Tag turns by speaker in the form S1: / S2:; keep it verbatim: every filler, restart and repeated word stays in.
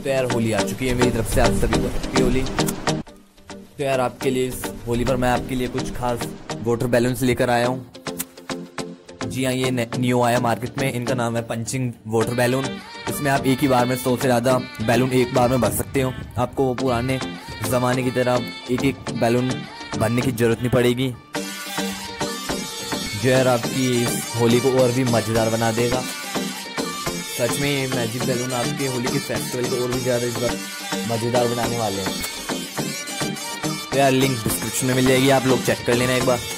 S1: तो यार होली आ चुकी है मेरी तरफ से आप सभी को हैप्पी होली। तो यार आपके लिए इस होली पर मैं आपके लिए कुछ खास वाटर बैलून्स लेकर आया हूँ। जी हाँ, ये न्यू आया मार्केट में, इनका नाम है पंचिंग वाटर बैलून। इसमें आप एक ही बार में सौ से ज़्यादा बैलून एक बार में भर सकते हो। आपको वो पुराने ज़माने की तरह एक एक बैलून भरने की ज़रूरत नहीं पड़ेगी, जो यार आपकी इस होली को और भी मज़ेदार बना देगा। सच में ये मैजिक बैलून आपके होली के फेस्टिवल को और भी ज़्यादा इस बार मज़ेदार बनाने वाले हैं। तो यार लिंक डिस्क्रिप्शन में मिल जाएगी, आप लोग चेक कर लेना एक बार।